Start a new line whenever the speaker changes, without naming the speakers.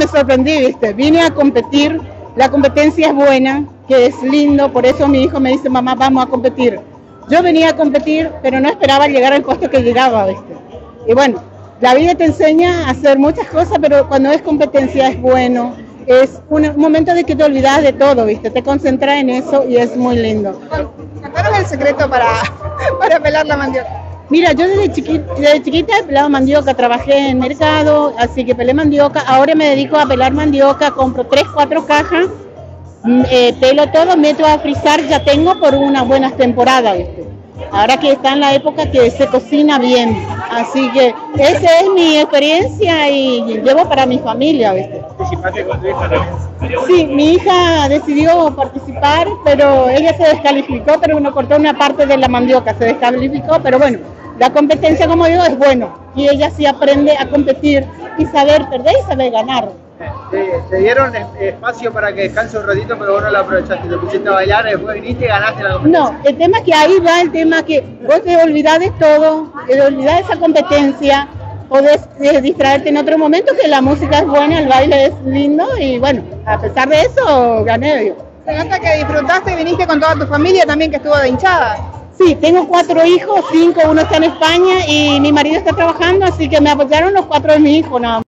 me sorprendí, ¿viste? Vine a competir, la competencia es buena, que es lindo, por eso mi hijo me dice, mamá, vamos a competir. Yo venía a competir, pero no esperaba llegar al puesto que llegaba, ¿viste? Y bueno, la vida te enseña a hacer muchas cosas, pero cuando es competencia es bueno. Es un momento de que te olvidas de todo, ¿viste? Te concentras en eso y es muy lindo.
¿Cuál es el secreto para pelar la mandioca?
Mira, yo desde chiquita he pelado mandioca, trabajé en mercado, así que pelé mandioca. Ahora me dedico a pelar mandioca, compro 3, 4 cajas, pelo todo, meto a frizar, ya tengo por unas buenas temporadas, ¿viste? Ahora que está en la época que se cocina bien, así que esa es mi experiencia y llevo para mi familia, ¿viste?
¿Participaste con tu hija también?
Sí, mi hija decidió participar, pero ella se descalificó, pero uno cortó una parte de la mandioca, se descalificó, pero bueno, la competencia, como digo, es bueno, y ella sí aprende a competir y saber perder y saber ganar.
Te dieron espacio para que descanse un ratito, pero vos no lo aprovechaste, te pusiste a bailar, después viniste y ganaste la competencia.
No, el tema es que ahí va el tema que vos te olvidás de todo, te olvidás de esa competencia, podés distraerte en otro momento, que la música es buena, el baile es lindo y bueno, a pesar de eso gané yo.
Se nota que disfrutaste y viniste con toda tu familia también, que estuvo de hinchada.
Sí, tengo 4 hijos, 5, uno está en España y mi marido está trabajando, así que me apoyaron los 4 de mis hijos nada más.